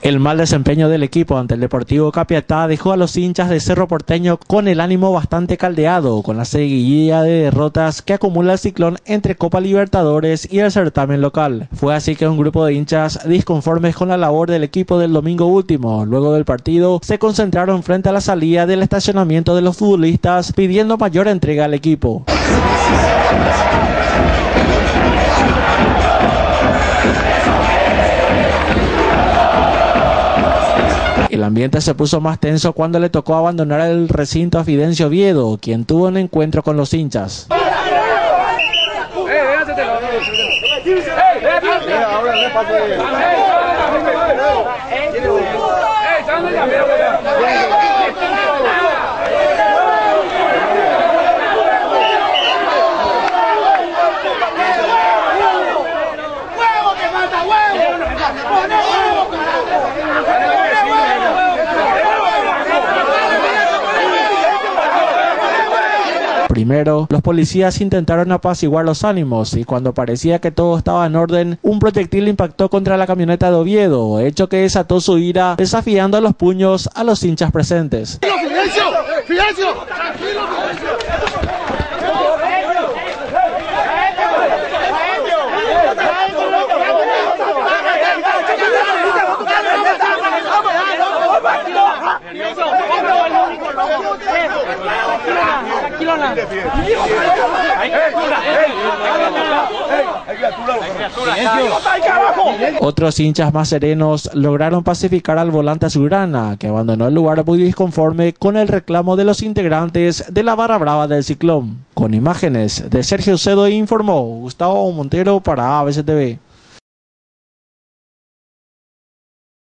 El mal desempeño del equipo ante el Deportivo Capiatá dejó a los hinchas de Cerro Porteño con el ánimo bastante caldeado, con la seguidilla de derrotas que acumula el Ciclón entre Copa Libertadores y el certamen local. Fue así que un grupo de hinchas disconformes con la labor del equipo del domingo último, luego del partido, se concentraron frente a la salida del estacionamiento de los futbolistas pidiendo mayor entrega al equipo. El ambiente se puso más tenso cuando le tocó abandonar el recinto a Fidencio Oviedo, quien tuvo un encuentro con los hinchas. Primero, los policías intentaron apaciguar los ánimos y cuando parecía que todo estaba en orden, un proyectil impactó contra la camioneta de Oviedo, hecho que desató su ira, desafiando a los puños a los hinchas presentes. ¡Fidencio! ¡Fidencio! ¡Tranquilo, Otros hinchas más serenos lograron pacificar al volante azulgrana, que abandonó el lugar muy disconforme con el reclamo de los integrantes de la barra brava del Ciclón. Con imágenes de Sergio Cedo informó Gustavo Montero para ABCTV.